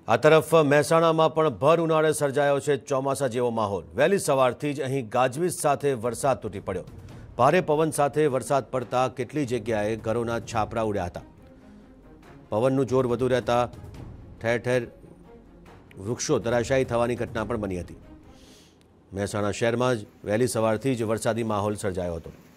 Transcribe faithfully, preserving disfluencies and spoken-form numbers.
આ તરફ મહેસાણામાં પણ ભર ઉનાળે સર્જાયો છે ચોમાસા જેવો માહોલ। વહેલી સવારથી જ અહીં ગાજવીજ સાથે વરસાદ તૂટી પડ્યો। ભારે પવન સાથે વરસાદ પડતા કેટલી જગ્યાએ ઘરોના છાપરા ઉડ્યા હતા। પવનનું જોર વધુ રહેતા ઠેર ઠેર વૃક્ષો ધરાશાયી થવાની ઘટના પણ બની હતી। મહેસાણા શહેરમાં જ વહેલી સવારથી જ વરસાદી માહોલ સર્જાયો હતો।